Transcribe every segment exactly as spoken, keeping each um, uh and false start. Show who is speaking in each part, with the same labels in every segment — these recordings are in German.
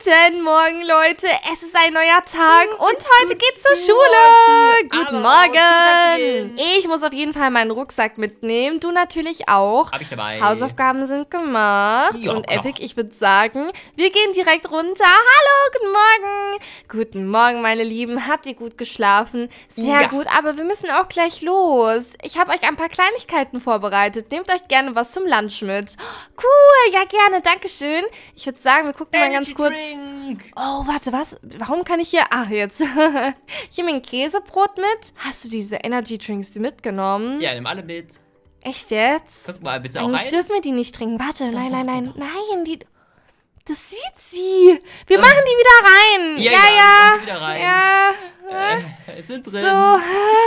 Speaker 1: Guten Morgen, Leute. Es ist ein neuer Tag und heute geht's zur Schule. Guten Morgen. Ich muss auf jeden Fall meinen Rucksack mitnehmen. Du natürlich auch.
Speaker 2: Hab ich dabei.
Speaker 1: Hausaufgaben sind gemacht.
Speaker 2: Ja,
Speaker 1: und
Speaker 2: klar.
Speaker 1: Epic, ich würde sagen, wir gehen direkt runter. Hallo, guten Morgen. Guten Morgen, meine Lieben. Habt ihr gut geschlafen? Sehr
Speaker 2: Ja.
Speaker 1: gut, aber wir müssen auch gleich los. Ich habe euch ein paar Kleinigkeiten vorbereitet. Nehmt euch gerne was zum Lunch mit. Cool, ja gerne, dankeschön. Ich würde sagen, wir gucken mal ganz kurz.
Speaker 2: Drink.
Speaker 1: Oh, warte, was? Warum kann ich hier... Ach, jetzt. Hier mir ein Käsebrot mit. Hast du diese Energy Drinks mitgenommen?
Speaker 2: Ja, nimm alle mit.
Speaker 1: Echt jetzt?
Speaker 2: Guck mal, bitte auch
Speaker 1: Eigentlich
Speaker 2: rein.
Speaker 1: dürfen wir die nicht trinken. Warte, nein, nein, nein.
Speaker 2: doch, doch.
Speaker 1: Nein, die... Das sieht sie. Wir machen die wieder rein.
Speaker 2: Ja,
Speaker 1: Ja,
Speaker 2: ja,
Speaker 1: ja.
Speaker 2: machen die wieder rein.
Speaker 1: Ja.
Speaker 2: Äh, es sind drin.
Speaker 1: So.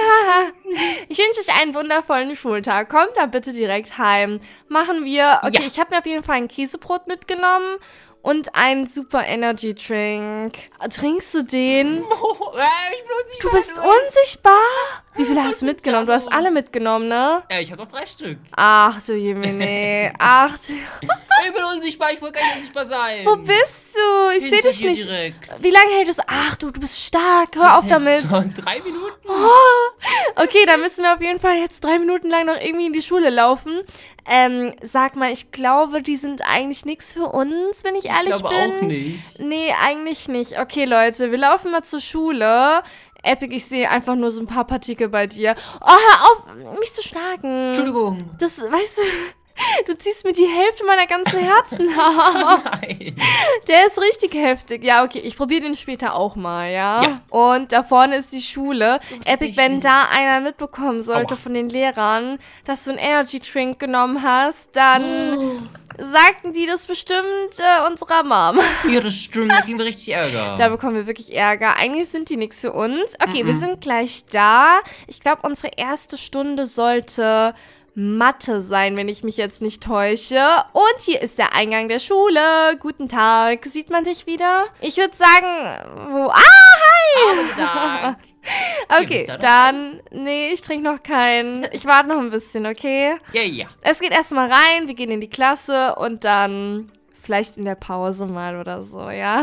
Speaker 1: Ich wünsche euch einen wundervollen Schultag. Kommt da bitte direkt heim. Machen wir. Okay,
Speaker 2: Ja.
Speaker 1: ich habe mir auf jeden Fall ein Käsebrot mitgenommen und einen Super Energy Drink. Trinkst du den?
Speaker 2: Oh, äh, ich bin unsichtbar.
Speaker 1: Du bist unsichtbar? Wie viele hast du mitgenommen? Du hast alle mitgenommen, ne?
Speaker 2: Ja, ich habe noch drei Stück.
Speaker 1: Ach du Jemine. Ach du.
Speaker 2: Ich bin unsichtbar, ich wollte gar nicht unsichtbar sein.
Speaker 1: Wo bist du? Ich sehe
Speaker 2: Hinter
Speaker 1: dich
Speaker 2: dir
Speaker 1: nicht.
Speaker 2: direkt.
Speaker 1: Wie lange hält es? Ach du, du bist stark. Hör auf damit.
Speaker 2: Schon drei Minuten?
Speaker 1: Okay, dann müssen wir auf jeden Fall jetzt drei Minuten lang noch irgendwie in die Schule laufen. Ähm, sag mal, ich glaube, die sind eigentlich nichts für uns, wenn ich ehrlich
Speaker 2: Ich glaube
Speaker 1: bin.
Speaker 2: auch nicht.
Speaker 1: Nee, eigentlich nicht. Okay, Leute, wir laufen mal zur Schule. Epic, ich sehe einfach nur so ein paar Partikel bei dir. Oh, hör auf, mich zu schlagen.
Speaker 2: Entschuldigung.
Speaker 1: Das, weißt du, du ziehst mir die Hälfte meiner ganzen Herzen ab.
Speaker 2: Nein.
Speaker 1: Der ist richtig heftig. Ja, okay, ich probiere den später auch mal, ja?
Speaker 2: Ja.
Speaker 1: Und da vorne ist die Schule. Epic, wenn
Speaker 2: nicht.
Speaker 1: da einer mitbekommen sollte
Speaker 2: Aua.
Speaker 1: von den Lehrern, dass du einen Energy Drink genommen hast, dann sagten die das bestimmt äh, unserer Mom.
Speaker 2: Ja, das stimmt, da kriegen wir richtig Ärger.
Speaker 1: Da bekommen wir wirklich Ärger. Eigentlich sind die nichts für uns. Okay, wir sind gleich da. Ich glaube, unsere erste Stunde sollte Mathe sein, wenn ich mich jetzt nicht täusche. Und hier ist der Eingang der Schule. Guten Tag. Sieht man dich wieder? Ich würde sagen, wo... Ah, hi!
Speaker 2: Guten Tag.
Speaker 1: Okay,
Speaker 2: Pizza noch?
Speaker 1: dann... Nee, ich trinke noch keinen. Ich warte noch ein bisschen, okay?
Speaker 2: Ja, ja.
Speaker 1: Es geht erstmal rein, wir gehen in die Klasse und dann vielleicht in der Pause mal oder so, ja?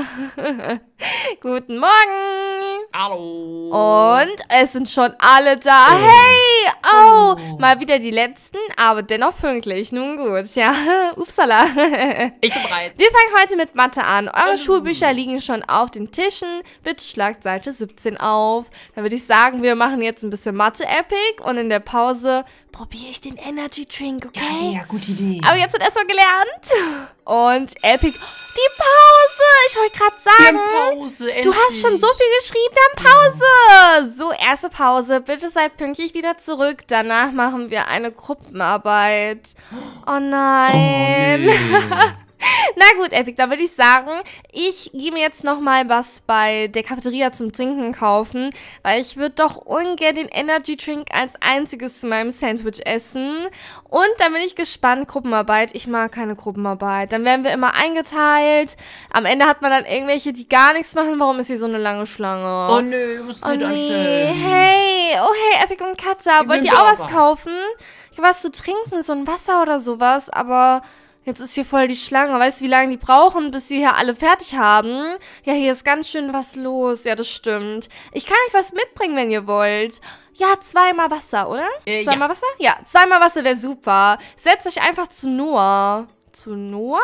Speaker 1: Guten Morgen!
Speaker 2: Hallo.
Speaker 1: Und es sind schon alle da.
Speaker 2: Oh.
Speaker 1: Hey! Oh!
Speaker 2: Oh.
Speaker 1: Mal wieder die letzten, aber dennoch pünktlich. Nun gut, ja. Upsala.
Speaker 2: Ich bin bereit.
Speaker 1: Wir fangen heute mit Mathe an. Eure
Speaker 2: Hallo.
Speaker 1: Schulbücher liegen schon auf den Tischen. Bitte schlagt Seite siebzehn auf. Dann würde ich sagen, wir machen jetzt ein bisschen Mathe-Epic und in der Pause probiere ich den Energy Drink, okay?
Speaker 2: Ja, gute Idee.
Speaker 1: Aber jetzt wird erstmal gelernt. Und Epic. Die Pause! Ich wollte gerade
Speaker 2: Wir
Speaker 1: sagen.
Speaker 2: haben Pause,
Speaker 1: Du
Speaker 2: endlich.
Speaker 1: hast schon so viel geschrieben, wir haben Pause. So, erste Pause. Bitte seid pünktlich wieder zurück. Danach machen wir eine Gruppenarbeit. Oh nein.
Speaker 2: Oh, nee.
Speaker 1: Na gut, Epic, dann würde ich sagen, ich gehe mir jetzt nochmal was bei der Cafeteria zum Trinken kaufen, weil ich würde doch ungern den Energy Drink als einziges zu meinem Sandwich essen. Und dann bin ich gespannt, Gruppenarbeit. Ich mag keine Gruppenarbeit. Dann werden wir immer eingeteilt. Am Ende hat man dann irgendwelche, die gar nichts machen. Warum ist hier so eine lange Schlange?
Speaker 2: Oh nö, du musst
Speaker 1: Oh
Speaker 2: dich
Speaker 1: nee,
Speaker 2: anstellen.
Speaker 1: hey, oh hey, Epic und Katja,
Speaker 2: Ich
Speaker 1: wollt
Speaker 2: will
Speaker 1: ihr auch was
Speaker 2: Burger.
Speaker 1: kaufen? Ich habe was zu trinken, so ein Wasser oder sowas, aber jetzt ist hier voll die Schlange. Weißt du, wie lange die brauchen, bis sie hier alle fertig haben? Ja, hier ist ganz schön was los. Ja, das stimmt. Ich kann euch was mitbringen, wenn ihr wollt. Ja, zweimal Wasser, oder?
Speaker 2: Äh,
Speaker 1: zweimal Wasser? Ja, zweimal Wasser wäre super. Setzt euch einfach zu Noah. Zu Noah?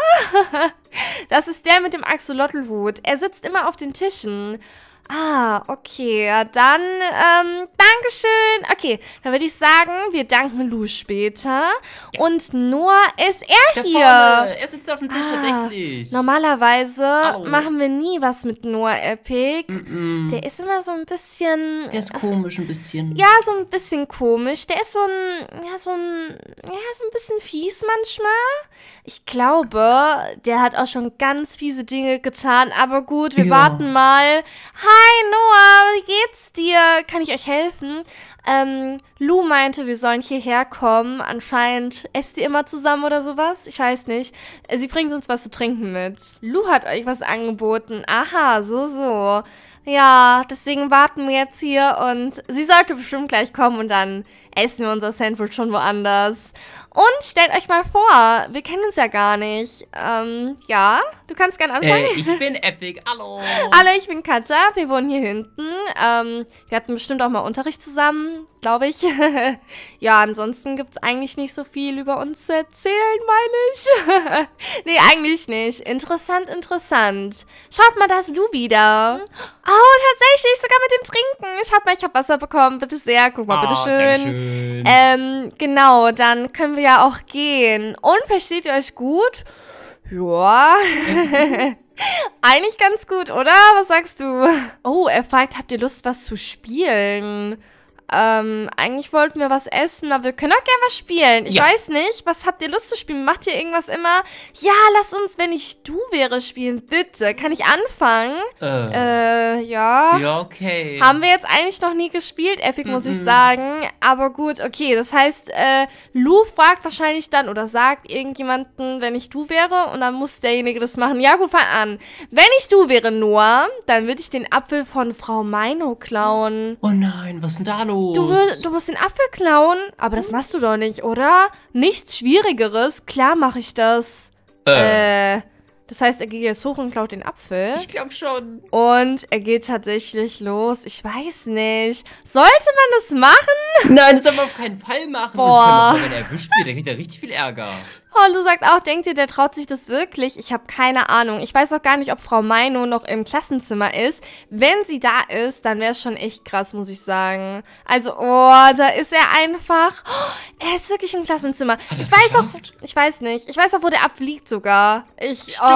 Speaker 1: Das ist der mit dem Axolotl-Hut. Er sitzt immer auf den Tischen. Ah, okay, ja, dann, ähm, Dankeschön. Okay, dann würde ich sagen, wir danken Lou später.
Speaker 2: Ja.
Speaker 1: Und Noah ist er
Speaker 2: Da
Speaker 1: hier.
Speaker 2: vorne. Er sitzt auf dem Tisch
Speaker 1: Ah,
Speaker 2: tatsächlich.
Speaker 1: Normalerweise
Speaker 2: Hallo.
Speaker 1: machen wir nie was mit Noah Epic.
Speaker 2: Mm-mm.
Speaker 1: Der ist immer so ein bisschen...
Speaker 2: Der ist komisch ein bisschen.
Speaker 1: Ja, so ein bisschen komisch. Der ist so ein, ja, so ein, ja, so ein bisschen fies manchmal. Ich glaube, der hat auch schon ganz fiese Dinge getan. Aber gut, wir
Speaker 2: Ja.
Speaker 1: warten mal. Hi, Noah, wie geht's dir? Kann ich euch helfen? Ähm, Lou meinte, wir sollen hierher kommen. Anscheinend esst ihr immer zusammen oder sowas. Ich weiß nicht. Äh, Sie bringt uns was zu trinken mit. Lou hat euch was angeboten. Aha, so, so. Ja, deswegen warten wir jetzt hier und sie sollte bestimmt gleich kommen und dann essen wir unser Sandwich schon woanders. Und stellt euch mal vor, wir kennen uns ja gar nicht. Ähm, ja, du kannst gerne anfangen.
Speaker 2: Äh, ich bin Epic, hallo.
Speaker 1: Hallo, ich bin Katja, wir wohnen hier hinten. Ähm, wir hatten bestimmt auch mal Unterricht zusammen, glaube ich. Ja, ansonsten gibt es eigentlich nicht so viel über uns zu erzählen, meine ich. Nee, eigentlich nicht. Interessant, interessant. Schaut mal, da ist Lu wieder. Oh, tatsächlich, sogar mit dem Trinken. Ich hab mal, ich hab Wasser bekommen, bitte sehr. Guck mal,
Speaker 2: Oh,
Speaker 1: bitteschön.
Speaker 2: Dankeschön.
Speaker 1: Ähm, genau, dann können wir ja auch gehen. Und versteht ihr euch gut? Ja. Eigentlich ganz gut, oder? Was sagst du? Oh, er fragt, habt ihr Lust, was zu spielen? Ähm, eigentlich wollten wir was essen, aber wir können auch gerne was spielen. Ich
Speaker 2: Ja.
Speaker 1: weiß nicht, was habt ihr Lust zu spielen? Macht ihr irgendwas immer? Ja, lass uns, wenn ich du wäre, spielen, bitte. Kann ich anfangen?
Speaker 2: Äh,
Speaker 1: Äh, ja.
Speaker 2: ja, okay.
Speaker 1: Haben wir jetzt eigentlich noch nie gespielt, Epic, muss ich
Speaker 2: Mhm.
Speaker 1: sagen. Aber gut, okay. Das heißt, äh, Lu fragt wahrscheinlich dann oder sagt irgendjemanden, wenn ich du wäre, und dann muss derjenige das machen. Ja, gut, fang an. Wenn ich du wäre, Noah, dann würde ich den Apfel von Frau Meino klauen.
Speaker 2: Oh nein, was ist denn da los?
Speaker 1: Du, wür- du musst den Apfel klauen, aber das machst du doch nicht, oder? Nichts Schwierigeres. Klar mache ich das.
Speaker 2: Äh,
Speaker 1: Äh, das heißt, er geht jetzt hoch und klaut den Apfel.
Speaker 2: ich glaube schon.
Speaker 1: Und er geht tatsächlich los. Ich weiß nicht. Sollte man das machen?
Speaker 2: Nein, das soll man auf keinen Fall machen.
Speaker 1: Boah.
Speaker 2: Und wenn er erwischt wird, dann kriegt er richtig viel Ärger.
Speaker 1: Oh, du sagst auch, denkt ihr, der traut sich das wirklich? Ich habe keine Ahnung. Ich weiß auch gar nicht, ob Frau Meino noch im Klassenzimmer ist. Wenn sie da ist, dann wäre es schon echt krass, muss ich sagen. Also, oh, da ist er einfach. Oh, er ist wirklich im Klassenzimmer.
Speaker 2: Hat
Speaker 1: Ich
Speaker 2: er's
Speaker 1: weiß auch,
Speaker 2: geschafft?
Speaker 1: ich weiß nicht. Ich weiß auch, wo der Apfel liegt sogar. Ich, oh.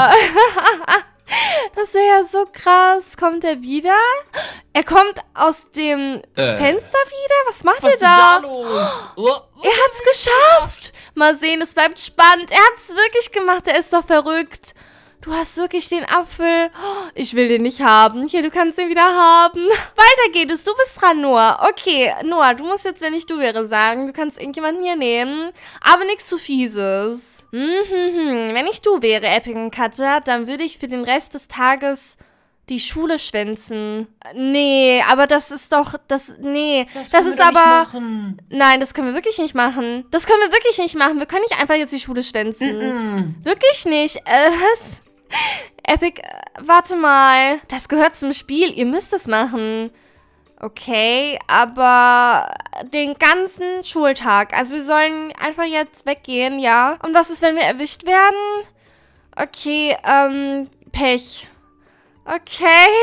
Speaker 1: Das wäre ja so krass. Kommt er wieder? Er kommt aus dem
Speaker 2: Äh.
Speaker 1: Fenster wieder? Was macht
Speaker 2: Was ist
Speaker 1: er
Speaker 2: denn
Speaker 1: da?
Speaker 2: da los? Oh, oh.
Speaker 1: Er hat's geschafft. Mal sehen, es bleibt spannend. Er hat's wirklich gemacht. Er ist doch verrückt. Du hast wirklich den Apfel. Oh, ich will den nicht haben. Hier, du kannst ihn wieder haben. Weiter geht es. Du bist dran, Noah. Okay, Noah, du musst jetzt, wenn ich du wäre, sagen, du kannst irgendjemanden hier nehmen. Aber nichts zu Fieses. Mhm, wenn ich du wäre, Epic und Katja, dann würde ich für den Rest des Tages die Schule schwänzen. Nee, aber das ist doch, das, nee, das,
Speaker 2: können wir
Speaker 1: ist
Speaker 2: doch nicht
Speaker 1: aber,
Speaker 2: machen.
Speaker 1: nein, das können wir wirklich nicht machen. Das können wir wirklich nicht machen. Wir können nicht einfach jetzt die Schule schwänzen.
Speaker 2: Mhm.
Speaker 1: Wirklich nicht. Äh, was? Epic, äh, warte mal. Das gehört zum Spiel. Ihr müsst es machen. Okay, aber den ganzen Schultag. Also wir sollen einfach jetzt weggehen, ja. Und was ist, wenn wir erwischt werden? Okay, ähm, Pech. Okay.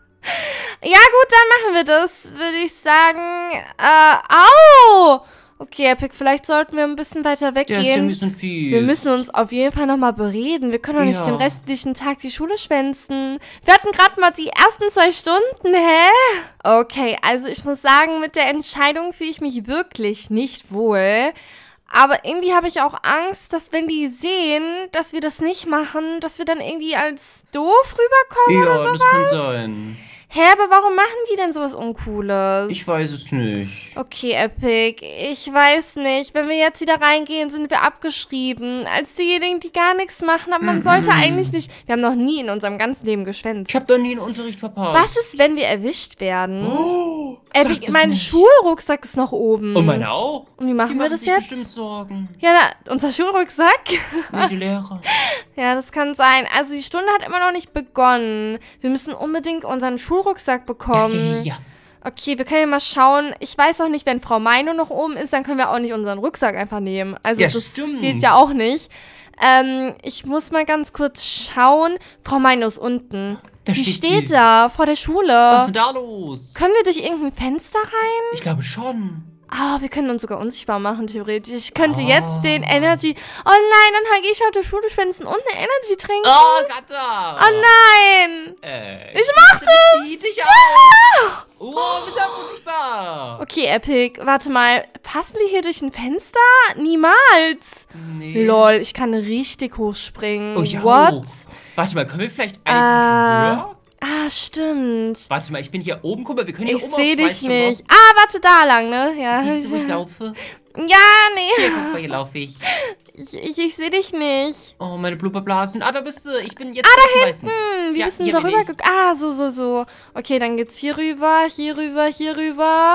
Speaker 1: Ja gut, dann machen wir das, würde ich sagen. Äh, au! Okay, Epic, vielleicht sollten wir ein bisschen weiter
Speaker 2: Der ist ja ein
Speaker 1: weggehen.
Speaker 2: bisschen fies.
Speaker 1: Wir müssen uns auf jeden Fall nochmal bereden. Wir können doch nicht
Speaker 2: Ja.
Speaker 1: den restlichen Tag die Schule schwänzen. Wir hatten gerade mal die ersten zwei Stunden, hä? Okay, also ich muss sagen, mit der Entscheidung fühle ich mich wirklich nicht wohl. Aber irgendwie habe ich auch Angst, dass wenn die sehen, dass wir das nicht machen, dass wir dann irgendwie als doof rüberkommen
Speaker 2: Ja,
Speaker 1: oder so.
Speaker 2: das kann sein.
Speaker 1: Hä, aber warum machen die denn sowas Uncooles?
Speaker 2: Ich weiß es nicht.
Speaker 1: Okay, Epic, ich weiß nicht. Wenn wir jetzt wieder reingehen, sind wir abgeschrieben. Als diejenigen, die gar nichts machen. Aber man
Speaker 2: Mhm.
Speaker 1: sollte eigentlich nicht... Wir haben noch nie in unserem ganzen Leben geschwänzt.
Speaker 2: Ich habe doch nie einen Unterricht verpasst.
Speaker 1: Was ist, wenn wir erwischt werden?
Speaker 2: Oh, sag
Speaker 1: Epic,
Speaker 2: das
Speaker 1: mein
Speaker 2: nicht.
Speaker 1: Schulrucksack ist noch oben.
Speaker 2: Und meine auch.
Speaker 1: Und wie machen
Speaker 2: Die
Speaker 1: wir das
Speaker 2: sich
Speaker 1: jetzt?
Speaker 2: bestimmt Sorgen.
Speaker 1: Ja, na, unser Schulrucksack?
Speaker 2: Nee, die Lehrer.
Speaker 1: Ja, das kann sein. Also die Stunde hat immer noch nicht begonnen. Wir müssen unbedingt unseren Schulrucksack bekommen.
Speaker 2: Ja, ja, ja.
Speaker 1: Okay, wir können ja mal schauen. Ich weiß auch nicht, wenn Frau Meino noch oben ist, dann können wir auch nicht unseren Rucksack einfach nehmen. Also
Speaker 2: Ja,
Speaker 1: das
Speaker 2: stimmt.
Speaker 1: geht ja auch nicht. Ähm, ich muss mal ganz kurz schauen. Frau Meino ist unten.
Speaker 2: Da
Speaker 1: Die
Speaker 2: steht
Speaker 1: steht
Speaker 2: sie.
Speaker 1: da vor der Schule.
Speaker 2: Was ist denn da los?
Speaker 1: Können wir durch irgendein Fenster rein?
Speaker 2: Ich glaube schon.
Speaker 1: Ah, wir können uns sogar unsichtbar machen, theoretisch. Ich könnte
Speaker 2: Ah.
Speaker 1: jetzt den Energy... Oh nein, dann gehe ich auf der Schule schwänzen und eine Energy trinken.
Speaker 2: Oh, Katja.
Speaker 1: Oh nein!
Speaker 2: Äh,
Speaker 1: Ich mach das!
Speaker 2: Zieh dich auf. Oh, wir sind unsichtbar.
Speaker 1: Okay, Epic, warte mal. Passen wir hier durch ein Fenster? Niemals.
Speaker 2: Nee.
Speaker 1: Lol, ich kann richtig hoch springen.
Speaker 2: Oh, ja.
Speaker 1: What?
Speaker 2: Warte mal, können wir vielleicht
Speaker 1: Äh,
Speaker 2: eigentlich höher?
Speaker 1: Ah, stimmt.
Speaker 2: Warte mal, ich bin hier oben. Guck mal, wir können hier
Speaker 1: Ich
Speaker 2: oben
Speaker 1: sehe
Speaker 2: aufs
Speaker 1: dich
Speaker 2: Weiße
Speaker 1: nicht. Ah, warte, da lang, ne? Ja.
Speaker 2: Siehst du, wo ich laufe?
Speaker 1: Ja, nee.
Speaker 2: Hier, guck mal, hier laufe ich.
Speaker 1: Ich, ich, ich sehe dich nicht.
Speaker 2: Oh, meine Blubberblasen. Ah, da bist du. Ich bin jetzt ah, da hinten.
Speaker 1: Hm, wie
Speaker 2: Ja,
Speaker 1: bist du
Speaker 2: hier
Speaker 1: denn
Speaker 2: bin
Speaker 1: darüber
Speaker 2: ich.
Speaker 1: geguckt? Ah, so, so, so. Okay, dann geht's hier rüber, hier rüber, hier rüber.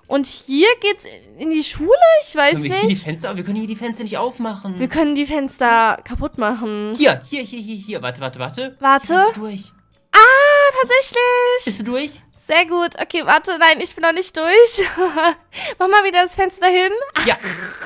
Speaker 1: Und hier geht's in die Schule? Ich weiß
Speaker 2: Können wir hier die
Speaker 1: nicht.
Speaker 2: Fenster, wir können hier die Fenster nicht aufmachen.
Speaker 1: Wir können die Fenster kaputt machen.
Speaker 2: Hier, hier, hier, hier, hier. Warte, warte, warte.
Speaker 1: Warte.
Speaker 2: Ich bin durch.
Speaker 1: Ah, tatsächlich.
Speaker 2: Bist du durch?
Speaker 1: Sehr gut. Okay, warte. Nein, ich bin noch nicht durch. Mach mal wieder das Fenster hin.
Speaker 2: Ja.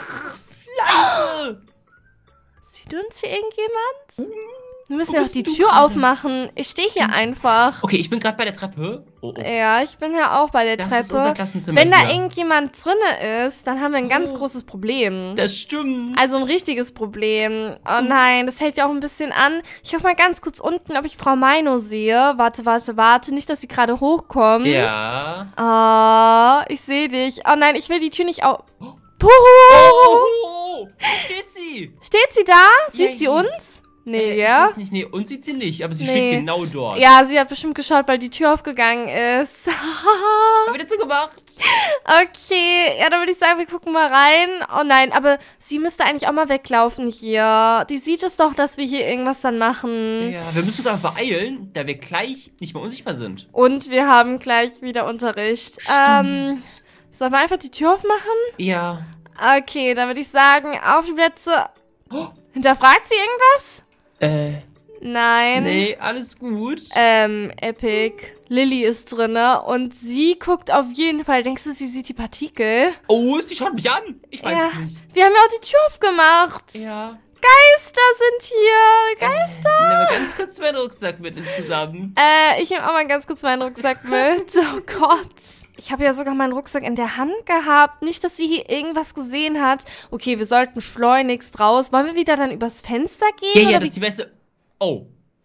Speaker 2: Leise.
Speaker 1: Sieht uns hier irgendjemand? Wir müssen
Speaker 2: Wo
Speaker 1: ja auch
Speaker 2: bist
Speaker 1: die
Speaker 2: du
Speaker 1: Tür
Speaker 2: gerade?
Speaker 1: aufmachen. Ich stehe hier einfach.
Speaker 2: Okay, ich bin gerade bei der Treppe. Oh, oh.
Speaker 1: Ja, ich bin ja auch bei der
Speaker 2: Das
Speaker 1: Treppe.
Speaker 2: ist unser Klassenzimmer
Speaker 1: Wenn da
Speaker 2: hier.
Speaker 1: irgendjemand drinne ist, dann haben wir ein ganz
Speaker 2: Oh.
Speaker 1: großes Problem.
Speaker 2: Das stimmt.
Speaker 1: Also ein richtiges Problem. Oh nein, das hält ja auch ein bisschen an. Ich hoffe mal ganz kurz unten, ob ich Frau Mino sehe. Warte, warte, warte. Nicht, dass sie gerade hochkommt.
Speaker 2: Ja.
Speaker 1: Ah, ich sehe dich. Oh nein, ich will die Tür nicht auf... Puhu!
Speaker 2: Oh, steht sie?
Speaker 1: Steht sie da? Sieht
Speaker 2: Ja,
Speaker 1: sie
Speaker 2: ja.
Speaker 1: uns? Nee,
Speaker 2: Äh,
Speaker 1: ja?
Speaker 2: Ich weiß nicht, nee, uns sieht sie nicht, aber sie
Speaker 1: Nee.
Speaker 2: steht genau dort.
Speaker 1: Ja, sie hat bestimmt geschaut, weil die Tür aufgegangen ist.
Speaker 2: Hab wieder zugemacht.
Speaker 1: Okay, ja, dann würde ich sagen, wir gucken mal rein. Oh nein, aber sie müsste eigentlich auch mal weglaufen hier. Die sieht es doch, dass wir hier irgendwas dann machen.
Speaker 2: Ja, wir müssen uns aber beeilen, da wir gleich nicht mehr unsichtbar sind.
Speaker 1: Und wir haben gleich wieder Unterricht. Ähm, sollen wir einfach die Tür aufmachen?
Speaker 2: Ja.
Speaker 1: Okay, dann würde ich sagen, auf die Plätze.
Speaker 2: Oh,
Speaker 1: Hinterfragt sie irgendwas?
Speaker 2: äh,
Speaker 1: Nein.
Speaker 2: nee, alles gut.
Speaker 1: Ähm, Epic. Lilly ist drinne und sie guckt auf jeden Fall. Denkst du, sie sieht die Partikel?
Speaker 2: Oh, sie schaut mich an. Ich weiß
Speaker 1: Ja.
Speaker 2: es nicht.
Speaker 1: Wir haben ja auch die Tür aufgemacht.
Speaker 2: Ja.
Speaker 1: Geister sind hier. Geister.
Speaker 2: Ich nehme ganz kurz meinen Rucksack mit insgesamt.
Speaker 1: Äh, ich nehme auch mal ganz kurz meinen Rucksack mit. Oh Gott. Ich habe ja sogar meinen Rucksack in der Hand gehabt. Nicht, dass sie hier irgendwas gesehen hat. Okay, wir sollten schleunigst raus. Wollen wir wieder dann übers Fenster gehen?
Speaker 2: Ja, ja,
Speaker 1: oder
Speaker 2: das
Speaker 1: wie?
Speaker 2: ist die beste... Oh.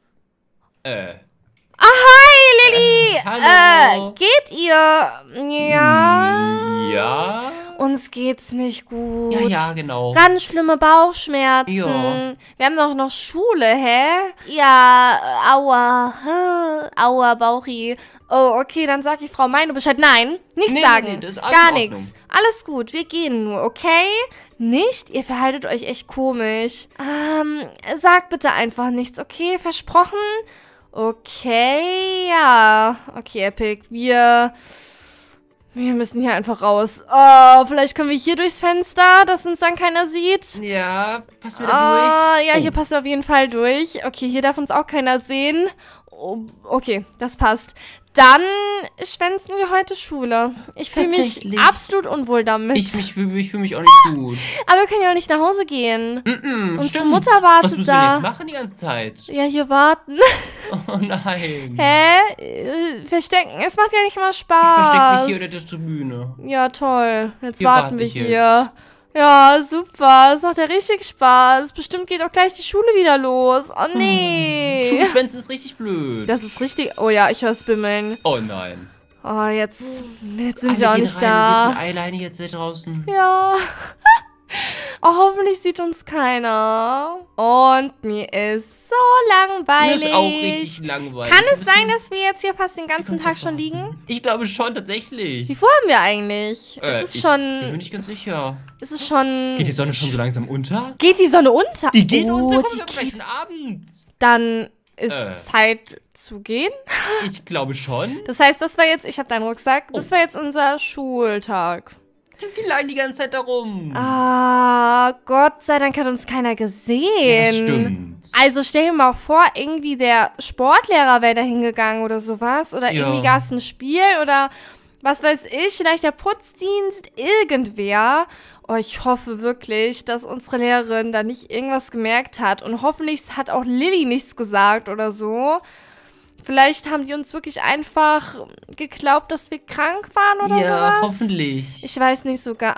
Speaker 2: Äh.
Speaker 1: Ah, hi, Lilly.
Speaker 2: Äh, hallo.
Speaker 1: Äh, geht ihr? Ja.
Speaker 2: Ja.
Speaker 1: Uns geht's nicht gut.
Speaker 2: Ja, ja, genau.
Speaker 1: Ganz schlimme Bauchschmerzen.
Speaker 2: Ja.
Speaker 1: Wir haben doch noch Schule, hä? Ja, äh, aua. Äh, Aua, Bauchi. Oh, okay, dann sag ich Frau Meinung Bescheid. Nein, nichts
Speaker 2: Nee, nee,
Speaker 1: sagen.
Speaker 2: nee, das ist alles
Speaker 1: Gar
Speaker 2: in
Speaker 1: nichts. Alles gut, wir gehen nur, okay? Nicht? Ihr verhaltet euch echt komisch. Ähm, sagt bitte einfach nichts, okay? Versprochen? Okay, ja. Okay, Epic, wir... Wir müssen hier einfach raus. Oh, vielleicht können wir hier durchs Fenster, dass uns dann keiner sieht.
Speaker 2: Ja, passen wir da
Speaker 1: Ah,
Speaker 2: durch?
Speaker 1: ja,
Speaker 2: Oh.
Speaker 1: hier passen wir auf jeden Fall durch. Okay, hier darf uns auch keiner sehen. Oh, okay, das passt. Dann schwänzen wir heute Schule. Ich fühle mich
Speaker 2: Tatsächlich.
Speaker 1: absolut unwohl damit.
Speaker 2: Ich mich, fühl- ich fühle mich auch nicht gut.
Speaker 1: Aber wir können ja auch nicht nach Hause gehen.
Speaker 2: Mm-mm,
Speaker 1: Unsere
Speaker 2: stimmt.
Speaker 1: Mutter wartet
Speaker 2: Was müssen
Speaker 1: da.
Speaker 2: wir jetzt machen die ganze Zeit?
Speaker 1: Ja, hier warten.
Speaker 2: Oh nein.
Speaker 1: Hä? Äh, Verstecken. Es macht ja nicht immer
Speaker 2: Ich
Speaker 1: Spaß.
Speaker 2: verstecke mich hier unter der Tribüne.
Speaker 1: Ja, toll. Jetzt
Speaker 2: Hier
Speaker 1: warten
Speaker 2: warte
Speaker 1: wir
Speaker 2: ich
Speaker 1: hier. Ja, super. Es macht ja richtig Spaß. Bestimmt geht auch gleich die Schule wieder los. Oh, nee.
Speaker 2: Schulschwänzen ist richtig blöd.
Speaker 1: Das ist richtig... Oh ja, ich höre bimmeln.
Speaker 2: Oh nein.
Speaker 1: Oh, jetzt, jetzt sind
Speaker 2: Alle
Speaker 1: wir auch
Speaker 2: gehen
Speaker 1: nicht
Speaker 2: rein,
Speaker 1: da.
Speaker 2: Wir sind alleine jetzt hier draußen.
Speaker 1: Ja. Oh, hoffentlich sieht uns keiner. Und mir ist so langweilig.
Speaker 2: Mir ist auch richtig langweilig.
Speaker 1: Kann
Speaker 2: Wir
Speaker 1: es sein,
Speaker 2: müssen-
Speaker 1: dass wir jetzt hier fast den
Speaker 2: wir
Speaker 1: ganzen
Speaker 2: können
Speaker 1: Tag
Speaker 2: es
Speaker 1: schon
Speaker 2: abwarten.
Speaker 1: liegen?
Speaker 2: Ich glaube schon, tatsächlich.
Speaker 1: Wie vor haben wir eigentlich?
Speaker 2: Äh,
Speaker 1: es ist
Speaker 2: ich
Speaker 1: schon...
Speaker 2: bin mir nicht ganz sicher.
Speaker 1: Es ist schon...
Speaker 2: Geht die Sonne schon so langsam unter?
Speaker 1: Geht die Sonne unter?
Speaker 2: Die geht
Speaker 1: oh,
Speaker 2: unter,
Speaker 1: die
Speaker 2: kommt am
Speaker 1: geht...
Speaker 2: gleichen Abend.
Speaker 1: Dann ist
Speaker 2: Äh.
Speaker 1: Zeit zu gehen.
Speaker 2: Ich glaube schon.
Speaker 1: Das heißt, das war jetzt... Ich habe deinen Rucksack. Das
Speaker 2: Oh.
Speaker 1: war jetzt unser Schultag.
Speaker 2: Wir lagen die ganze Zeit darum.
Speaker 1: Ah, Gott sei Dank hat uns keiner gesehen.
Speaker 2: Ja, das stimmt.
Speaker 1: Also stell dir mal vor, irgendwie der Sportlehrer wäre da hingegangen oder sowas. Oder
Speaker 2: Ja.
Speaker 1: irgendwie gab es ein Spiel oder was weiß ich, vielleicht der Putzdienst, irgendwer. Oh, ich hoffe wirklich, dass unsere Lehrerin da nicht irgendwas gemerkt hat. Und hoffentlich hat auch Lilly nichts gesagt oder so. Vielleicht haben die uns wirklich einfach geglaubt, dass wir krank waren oder
Speaker 2: ja,
Speaker 1: sowas.
Speaker 2: hoffentlich.
Speaker 1: Ich weiß nicht sogar.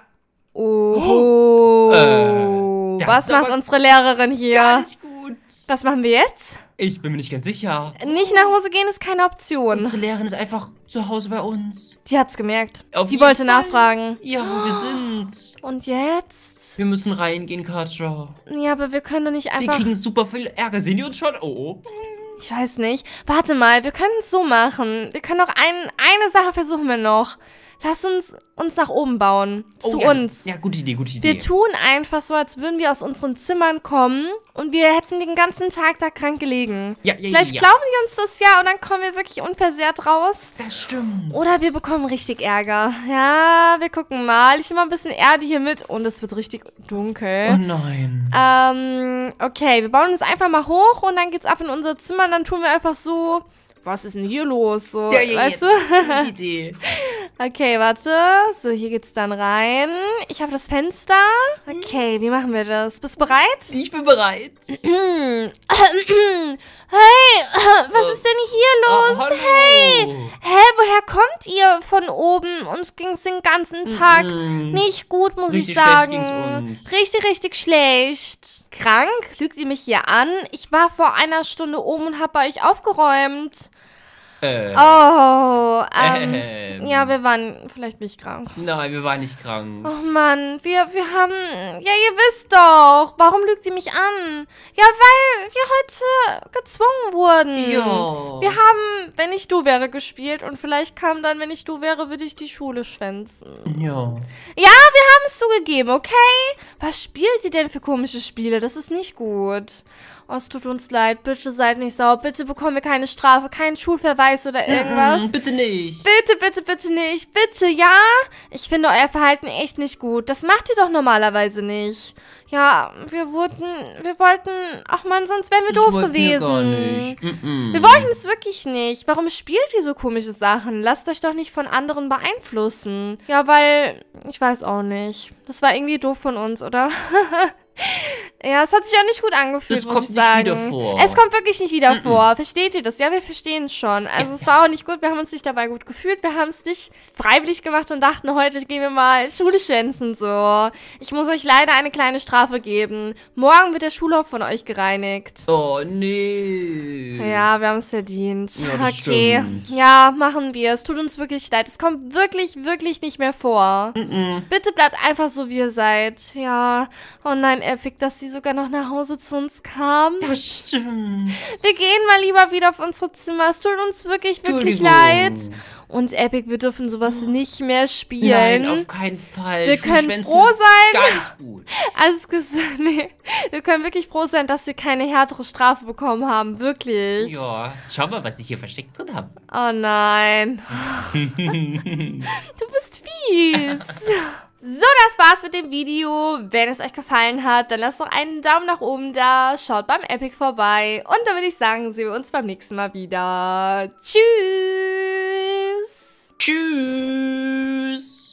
Speaker 1: Oh.
Speaker 2: Äh, das
Speaker 1: Was
Speaker 2: ist
Speaker 1: macht
Speaker 2: aber
Speaker 1: unsere Lehrerin
Speaker 2: Gar
Speaker 1: hier?
Speaker 2: nicht gut.
Speaker 1: Was machen wir jetzt?
Speaker 2: Ich bin mir nicht ganz sicher.
Speaker 1: Nicht nach Hause gehen ist keine Option.
Speaker 2: Unsere Lehrerin ist einfach zu Hause bei uns.
Speaker 1: Die hat's gemerkt.
Speaker 2: Auf
Speaker 1: Die
Speaker 2: jeden
Speaker 1: wollte
Speaker 2: Fall.
Speaker 1: nachfragen.
Speaker 2: Ja, wo wir sind.
Speaker 1: Und jetzt?
Speaker 2: Wir müssen reingehen, Katja.
Speaker 1: Ja, aber wir können doch nicht
Speaker 2: Wir
Speaker 1: einfach...
Speaker 2: kriegen super viel Ärger. Sehen die uns schon? Oh, oh.
Speaker 1: Ich weiß nicht. Warte mal, wir können es so machen. Wir können noch ein, eine Sache versuchen wir noch. lass uns uns nach oben bauen.
Speaker 2: Oh,
Speaker 1: zu
Speaker 2: ja.
Speaker 1: uns.
Speaker 2: Ja, gute Idee, gute Idee.
Speaker 1: Wir tun einfach so, als würden wir aus unseren Zimmern kommen und wir hätten den ganzen Tag da krank gelegen.
Speaker 2: Ja, ja,
Speaker 1: Vielleicht
Speaker 2: ja.
Speaker 1: glauben die uns das ja und dann kommen wir wirklich unversehrt raus.
Speaker 2: Das stimmt.
Speaker 1: Oder wir bekommen richtig Ärger. Ja, wir gucken mal. Ich nehme mal ein bisschen Erde hier mit und es wird richtig dunkel.
Speaker 2: Oh nein.
Speaker 1: Ähm, okay, wir bauen uns einfach mal hoch und dann geht's ab in unser Zimmer und dann tun wir einfach so, was ist denn hier los? So,
Speaker 2: Ja, ja,
Speaker 1: weißt
Speaker 2: ja,
Speaker 1: du?
Speaker 2: das ist eine gute Idee.
Speaker 1: Okay, warte. So, hier geht's dann rein. Ich habe das Fenster. Okay, wie machen wir das? Bist du bereit?
Speaker 2: Ich bin bereit.
Speaker 1: Hey, was ist denn hier los?
Speaker 2: Oh, hallo.
Speaker 1: Hey, hä, woher kommt ihr von oben? Uns ging's den ganzen Tag
Speaker 2: Mm-mm.
Speaker 1: nicht gut, muss
Speaker 2: Richtig
Speaker 1: ich sagen.
Speaker 2: schlecht ging's uns.
Speaker 1: Richtig, richtig schlecht. Krank? Lügt ihr mich hier an? Ich war vor einer Stunde oben und habe bei euch aufgeräumt.
Speaker 2: Äh,
Speaker 1: Oh, ähm,
Speaker 2: ähm.
Speaker 1: ja, wir waren vielleicht nicht krank.
Speaker 2: Nein, wir waren nicht krank.
Speaker 1: Oh Mann, wir, wir haben, ja, ihr wisst doch, warum lügt ihr mich an? Ja, weil wir heute gezwungen wurden.
Speaker 2: Ja.
Speaker 1: Wir haben, wenn ich du wäre, gespielt und vielleicht kam dann, wenn ich du wäre, würde ich die Schule schwänzen.
Speaker 2: Ja.
Speaker 1: Ja, wir haben es zugegeben, okay? Was spielt ihr denn für komische Spiele? Das ist nicht gut. Oh, es tut uns leid. Bitte seid nicht sauer. Bitte bekommen wir keine Strafe, keinen Schulverweis oder irgendwas.
Speaker 2: Mm, bitte nicht.
Speaker 1: Bitte, bitte, bitte nicht. Bitte, ja? Ich finde euer Verhalten echt nicht gut. Das macht ihr doch normalerweise nicht. Ja, wir wurden, wir wollten, ach man, sonst wären wir
Speaker 2: Das
Speaker 1: doof
Speaker 2: wollten wir
Speaker 1: gewesen.
Speaker 2: gar nicht. Mm-mm.
Speaker 1: Wir wollten es wirklich nicht. Warum spielt ihr so komische Sachen? Lasst euch doch nicht von anderen beeinflussen. Ja, weil, ich weiß auch nicht. Das war irgendwie doof von uns, oder? Ja, es hat sich auch nicht gut angefühlt,
Speaker 2: Das
Speaker 1: muss
Speaker 2: kommt
Speaker 1: ich
Speaker 2: nicht
Speaker 1: sagen.
Speaker 2: wieder vor.
Speaker 1: Es kommt wirklich nicht wieder
Speaker 2: Mm-mm.
Speaker 1: vor. Versteht ihr das? Ja, wir verstehen es schon. Also es war auch nicht gut. Wir haben uns nicht dabei gut gefühlt. Wir haben es nicht freiwillig gemacht und dachten, heute gehen wir mal Schule schwänzen. So. Ich muss euch leider eine kleine Strafe geben. Morgen wird der Schulhof von euch gereinigt.
Speaker 2: Oh, nee.
Speaker 1: Ja, wir haben es verdient.
Speaker 2: Ja, das
Speaker 1: okay.
Speaker 2: stimmt.
Speaker 1: Ja, machen wir. Es tut uns wirklich leid. Es kommt wirklich, wirklich nicht mehr vor.
Speaker 2: Mm-mm.
Speaker 1: Bitte bleibt einfach so, wie ihr seid. Ja. Oh nein, Epic, dass sie sogar noch nach Hause zu uns kam.
Speaker 2: Das stimmt.
Speaker 1: Wir gehen mal lieber wieder auf unsere Zimmer. Es tut uns wirklich, wirklich
Speaker 2: Entschuldigung.
Speaker 1: leid. Und Epic, wir dürfen sowas nicht mehr spielen.
Speaker 2: Nein, auf keinen Fall.
Speaker 1: Wir können
Speaker 2: Schulschwänzen
Speaker 1: froh
Speaker 2: ist
Speaker 1: sein.
Speaker 2: Gar nicht gut.
Speaker 1: Also, es- nee. Wir können wirklich froh sein, dass wir keine härtere Strafe bekommen haben. Wirklich.
Speaker 2: Ja, schau mal, was ich hier versteckt drin habe.
Speaker 1: Oh nein. Du bist fies. So, das war's mit dem Video. Wenn es euch gefallen hat, dann lasst doch einen Daumen nach oben da. Schaut beim Epic vorbei. Und dann würde ich sagen, sehen wir uns beim nächsten Mal wieder. Tschüss.
Speaker 2: Tschüss.